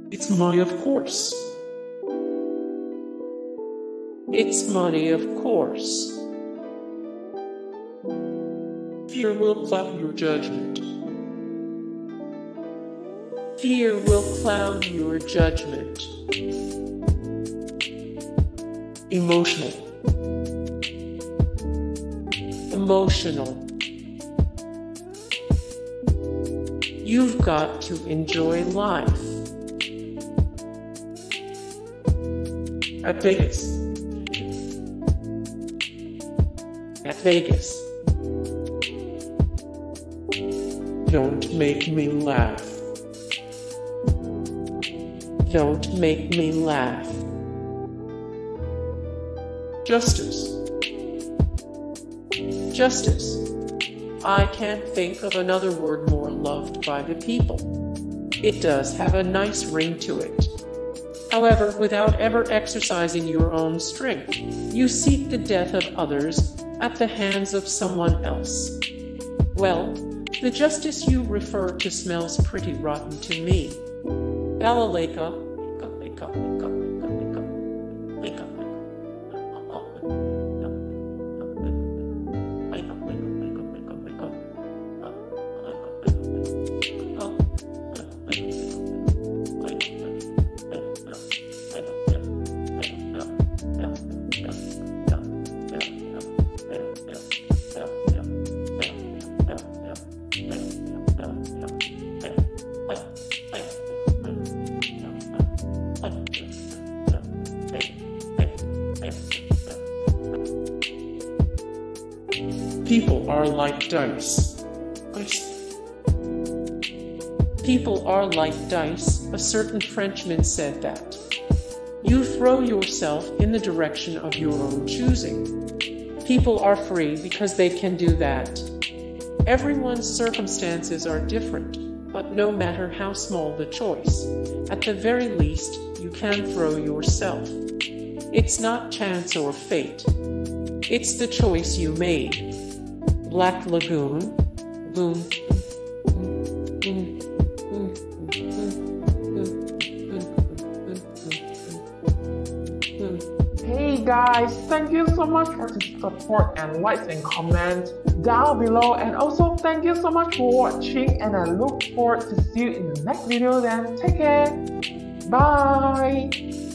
It's money, of course. It's money, of course. Fear will cloud your judgment. Fear will cloud your judgment. Emotional. Emotional. You've got to enjoy life. At Vegas. At Vegas. Don't make me laugh. Don't make me laugh. Justice. Justice. I can't think of another word more loved by the people. It does have a nice ring to it. However, without ever exercising your own strength, you seek the death of others at the hands of someone else. Well, the justice you refer to smells pretty rotten to me. Balaleka. People are like dice. People are like dice, a certain Frenchman said that. You throw yourself in the direction of your own choosing. People are free because they can do that. Everyone's circumstances are different, but no matter how small the choice, at the very least, you can throw yourself. It's not chance or fate. It's the choice you made. Black Lagoon. Hey guys, thank you so much for the support and likes and comments down below, and also thank you so much for watching, and I look forward to see you in the next video. Then take care. Bye.